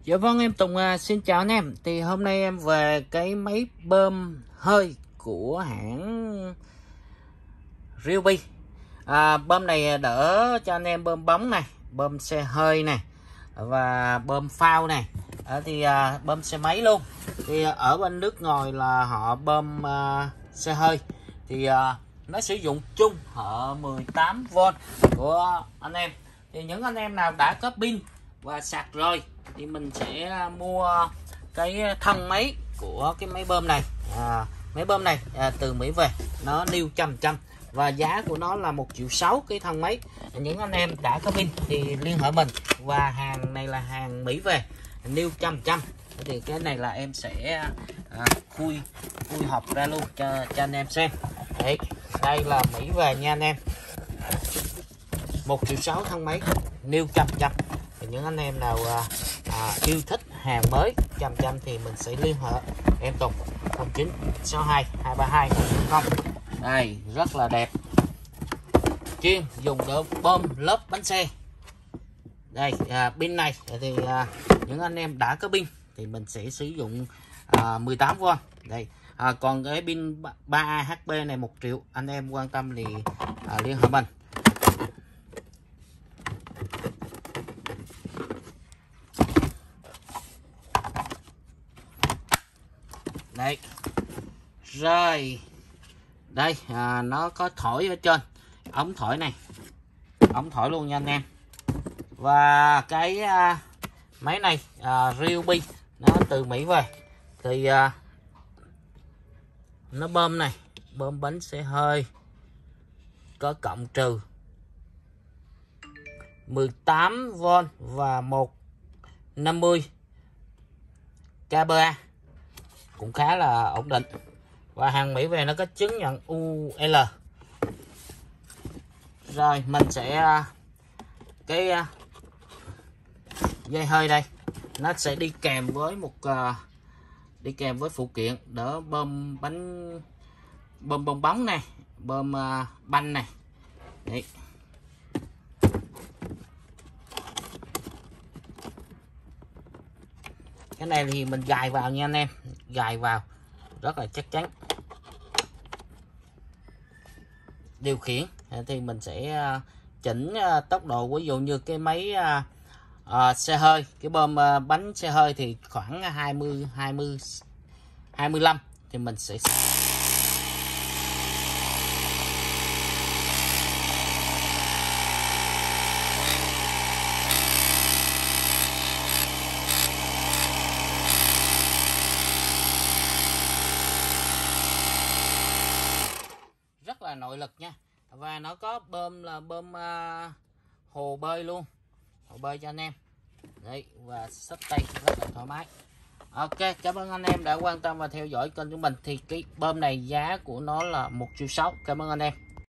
Dạ vâng, em Tùng xin chào anh em. Thì hôm nay em về cái máy bơm hơi của hãng Ryobi. Bơm này đỡ cho anh em bơm bóng này, bơm xe hơi này và bơm phao này. Bơm xe máy luôn. Thì ở bên nước ngoài là họ bơm xe hơi. Thì nó sử dụng chung ở 18V của anh em. Thì những anh em nào đã có pin và sạc rồi thì mình sẽ mua cái thân máy của cái máy bơm này. Máy bơm này từ Mỹ về, nó new trăm và giá của nó là 1,6 triệu cái thân máy. Những anh em đã có pin thì liên hệ mình, và hàng này là hàng Mỹ về, new trăm. Thì cái này là em sẽ khui hộp ra luôn cho anh em xem. Đấy, đây là Mỹ về nha anh em, 1,6 triệu thân máy new trăm. Thì những anh em nào yêu thích hàng mới trăm thì mình sẽ liên hệ em Tùng 0962 232 100. Đây, rất là đẹp, chuyên dùng để bơm lớp bánh xe. Đây, pin này thì những anh em đã có pin thì mình sẽ sử dụng 18V. Đây, còn cái pin 3AHP này 1 triệu, anh em quan tâm thì liên hệ mình. Đây rồi, đây nó có thổi ở trên, ống thổi này, ống thổi luôn nha anh em. Và cái máy này Ryobi nó từ Mỹ về. Thì nó bơm này, bơm bánh xe hơi, có cộng trừ 18V và 150 kPa, cũng khá là ổn định. Và hàng Mỹ về nó có chứng nhận UL. Rồi mình sẽ cái dây hơi đây, nó sẽ đi kèm với phụ kiện đỡ bơm bong bóng này, bơm banh này. Đấy. Cái này thì mình gài vào nha anh em, gài vào rất là chắc chắn. Điều khiển thì mình sẽ chỉnh tốc độ, ví dụ như cái máy xe hơi, cái bơm bánh xe hơi thì khoảng 25 thì mình sẽ rất là nội lực nha. Và nó có bơm là bơm hồ bơi luôn, hồ bơi cho anh em. Đấy, và xách tay rất là thoải mái. Ok, cảm ơn anh em đã quan tâm và theo dõi kênh của mình. Thì cái bơm này giá của nó là 1,6 triệu. Cảm ơn anh em.